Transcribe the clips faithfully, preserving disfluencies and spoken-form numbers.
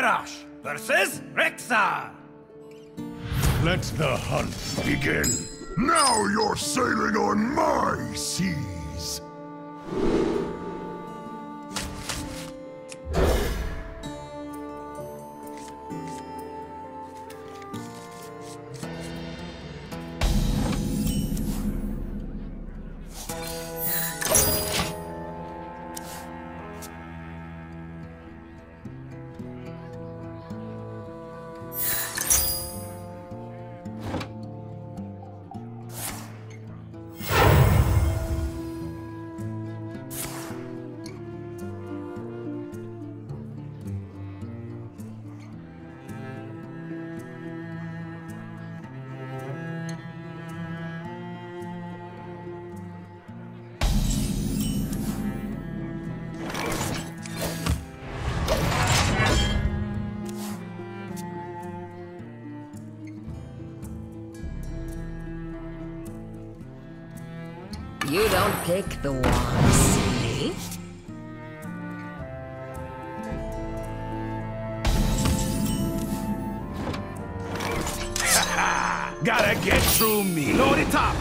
Garrosh versus Rexar. Let the hunt begin. Now you're sailing on my seas. You don't pick the one, silly. Gotta get through me. Load it up.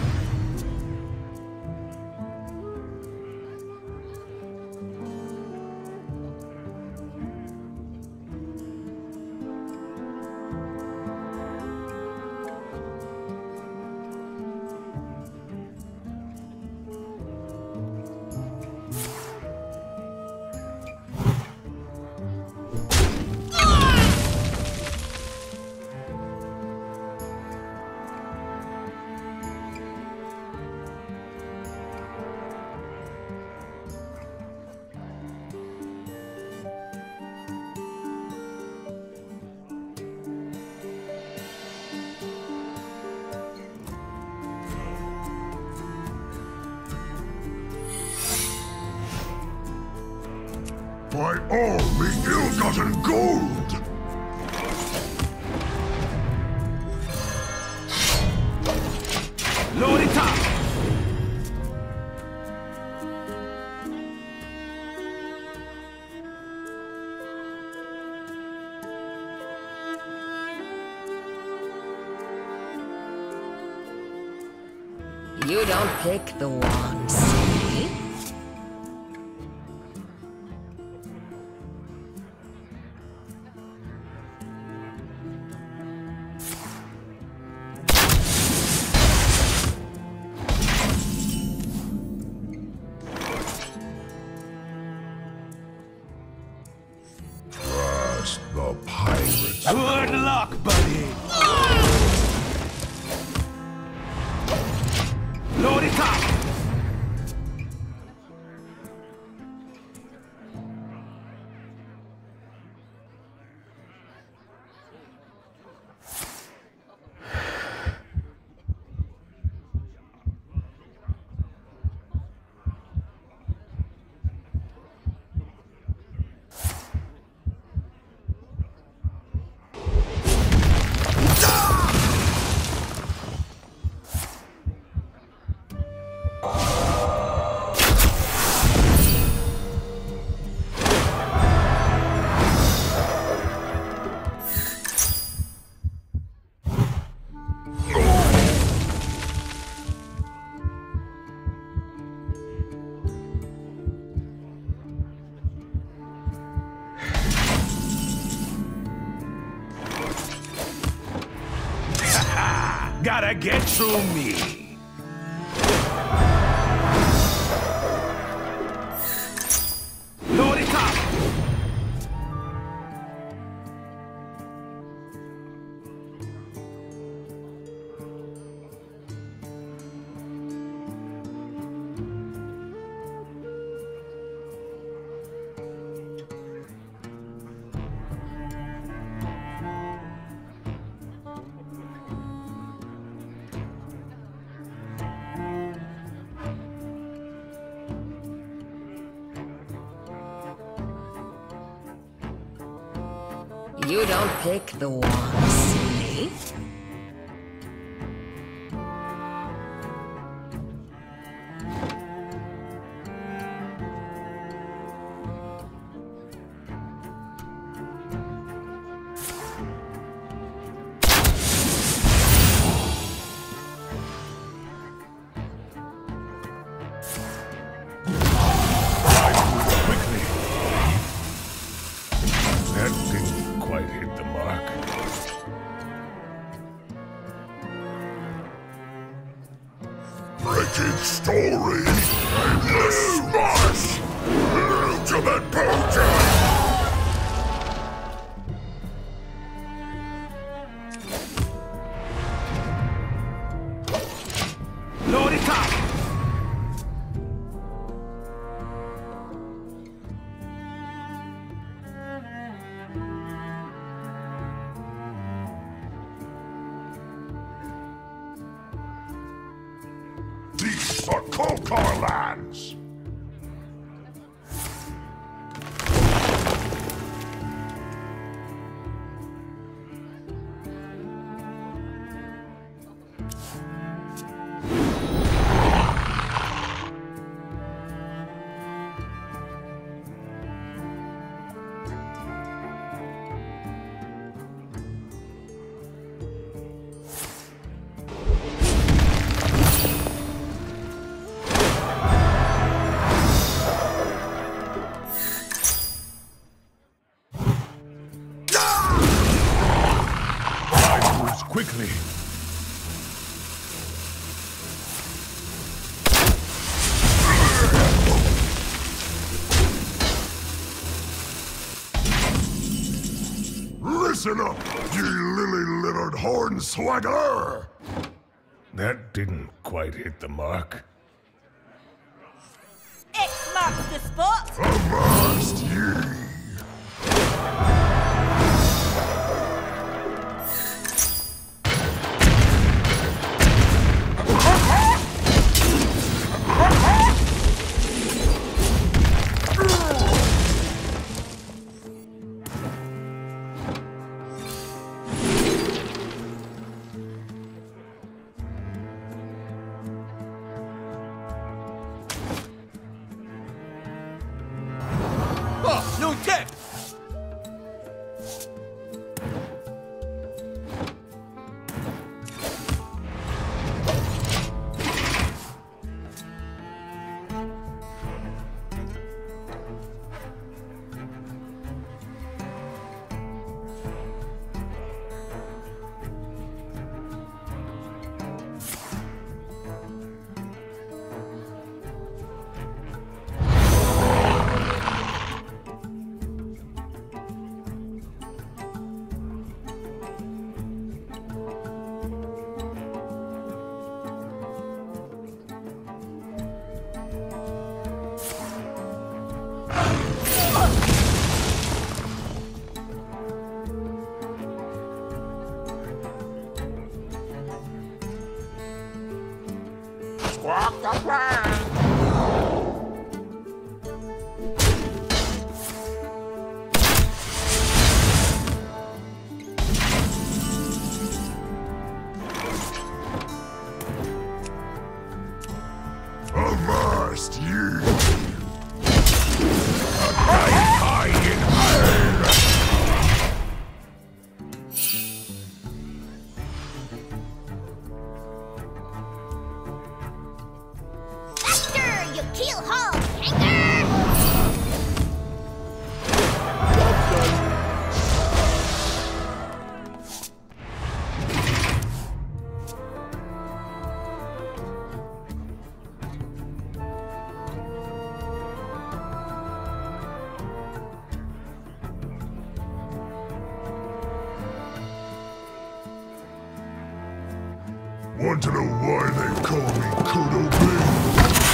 By all the ill-gotten gold! Load it up. You don't pick the one, silly. Trust the pirates. Good luck, buddy. Load it up. Gotta get through me. Load it up. You don't pick the one, silly. wretched story and the smash! Ultimate potion! Load it up! These are Kolkar lands! Quickly. Listen up, ye lily-littered hornswagger! That didn't quite hit the mark. X marks the spot. Avast ye! Oh, no tip! Walk the plank! Avast ye! High in iron! Faster, you keel haul hanger! Want to know why they call me Kodo Bing?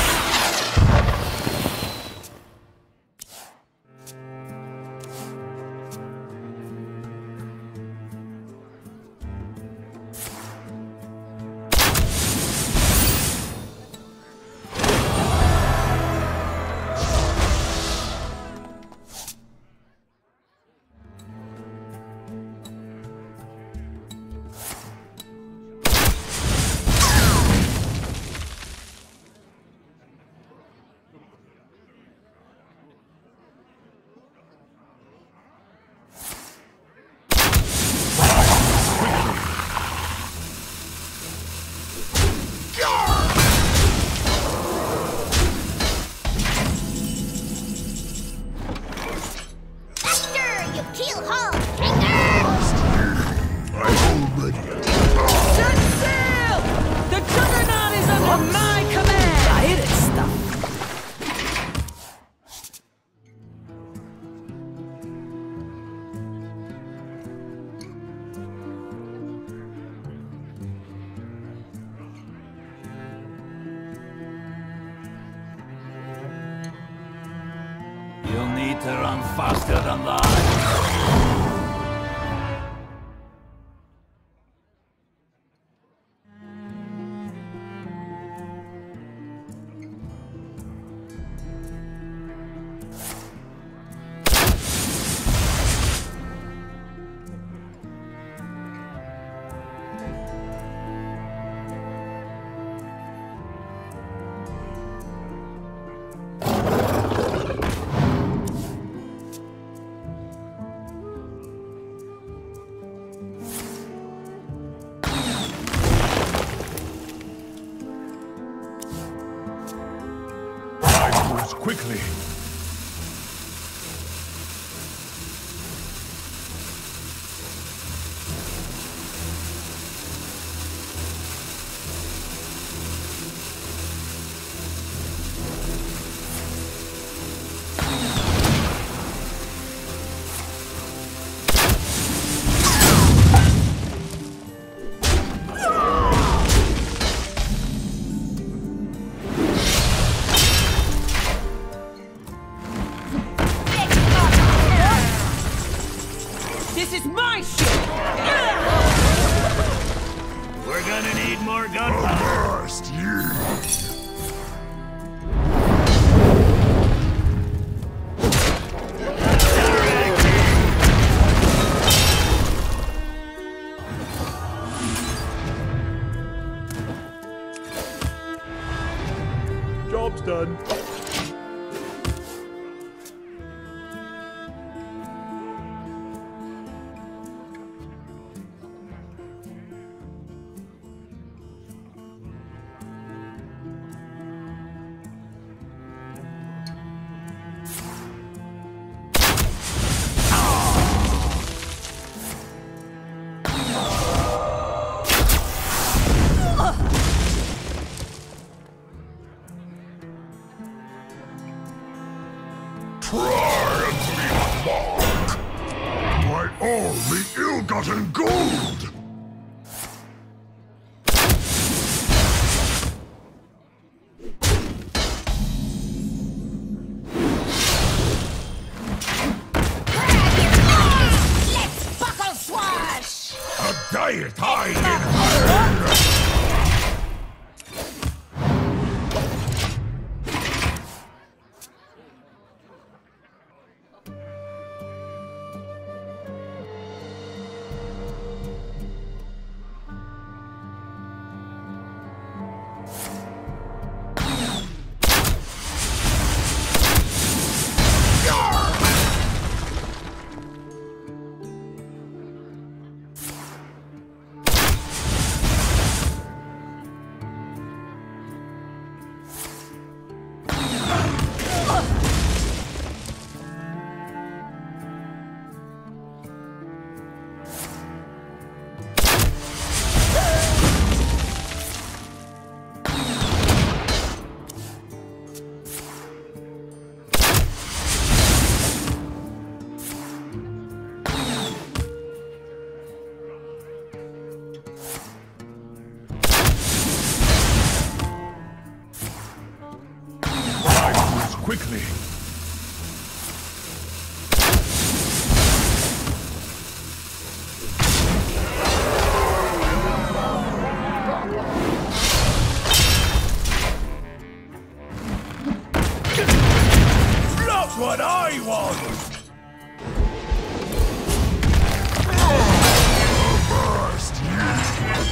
Faster, you keel haul hanger! I'm already Set sail! The juggernaut is under my better run faster than that. Quickly. This is my ship! We're gonna need more gunpowder. Last year. Job's done. Try and be mark by all the ill-gotten gold! Let's buckle swash! A diet high in iron! Quickly. That's what I want! Last year.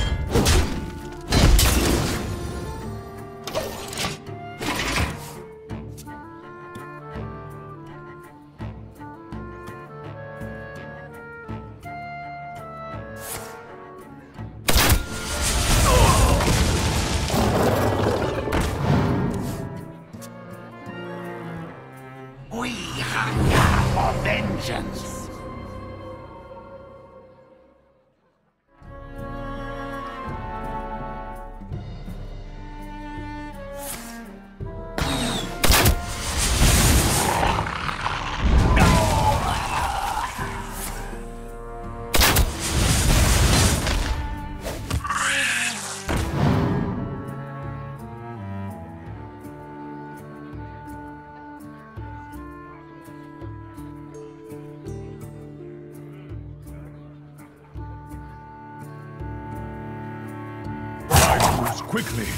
Use quickly.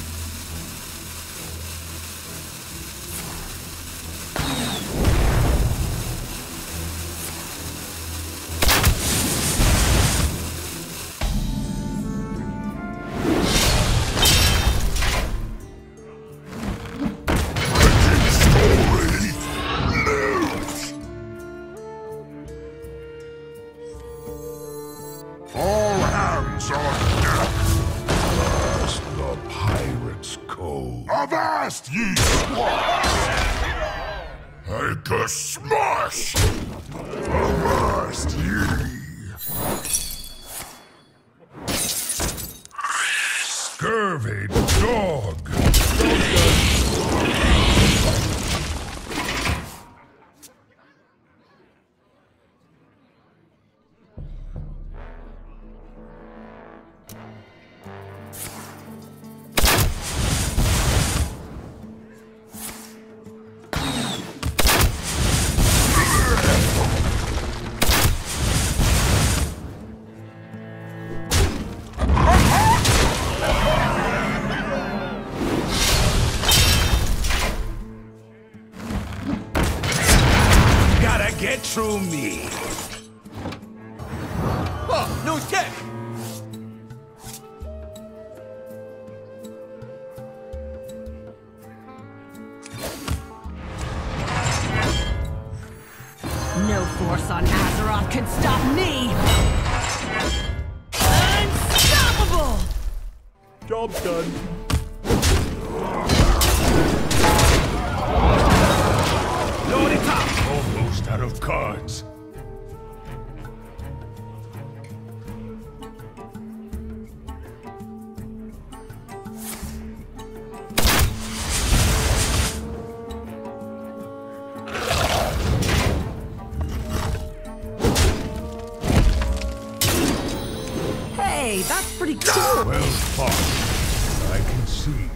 All hands on deck! Avast the pirate's code. Avast, ye squads! Make a smash! Avast, ye! Scurvy dog! Get through me. Oh, new tech. No force on Azeroth can stop me! Unstoppable! Job done. Load it up. Almost out of cards. Hey, that's pretty cool! Well fought. I can see